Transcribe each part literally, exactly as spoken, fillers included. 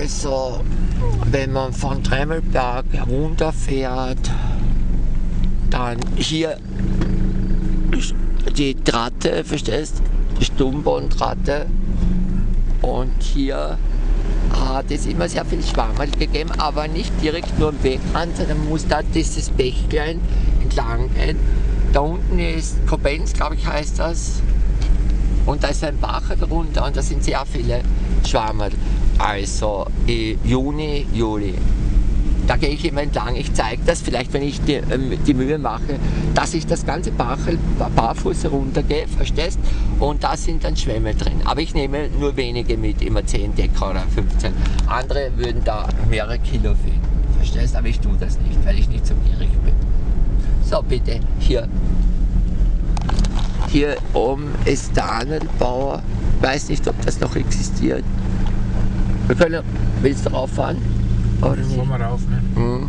Also, wenn man von Tremmelberg herunterfährt, dann hier die Tratte, verstehst? Die Stummbontratte. Und hier hat es immer sehr viel Schwammerl gegeben, aber nicht direkt nur am Wegrand, sondern man muss da dieses Bächlein entlang gehen. Da unten ist Kobenz, glaube ich, heißt das. Und da ist ein Bach darunter und da sind sehr viele Schwammerl. Also äh, Juni, Juli. Da gehe ich immer entlang. Ich zeige das vielleicht, wenn ich die, ähm, die Mühe mache, dass ich das ganze Bachel barfuß heruntergehe, verstehst? Und da sind dann Schwämme drin. Aber ich nehme nur wenige mit, immer zehn Decker oder fünfzehn. Andere würden da mehrere Kilo finden, verstehst? Aber ich tue das nicht, weil ich nicht so gierig bin. So, bitte, hier. Hier oben ist der Angelbauer. Ich weiß nicht, ob das noch existiert. Wir können, willst du rauffahren? Oder nicht? Fahren wir rauf, ne? Mhm.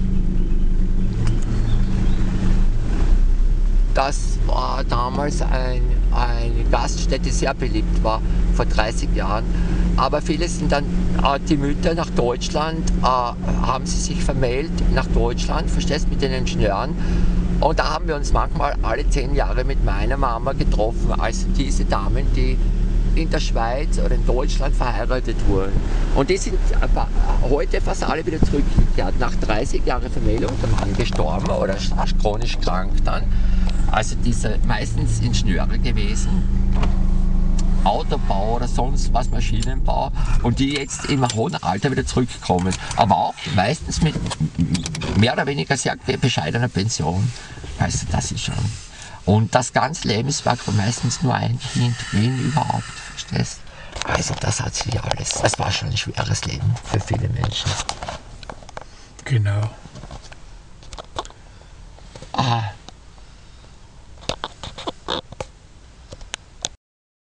Das war damals ein, eine Gaststätte, die sehr beliebt war, vor dreißig Jahren. Aber viele sind dann, äh, die Mütter nach Deutschland, äh, haben sie sich vermählt nach Deutschland, verstehst, mit den Ingenieuren. Und da haben wir uns manchmal alle zehn Jahre mit meiner Mama getroffen, also diese Damen, die in der Schweiz oder in Deutschland verheiratet wurden. Und die sind heute fast alle wieder zurückgekehrt. Nach dreißig Jahren Vermählung, der Mann gestorben oder chronisch krank dann. Also diese meistens Ingenieure gewesen, Autobau oder sonst was, Maschinenbau, und die jetzt im hohen Alter wieder zurückkommen. Aber auch meistens mit mehr oder weniger sehr bescheidener Pension. Weißt du, das ist schon. Und das ganze Lebenswerk war meistens nur ein Kind, wenn überhaupt, verstehst? Also das hat sich alles, das war schon ein schweres Leben für viele Menschen. Genau. Ah.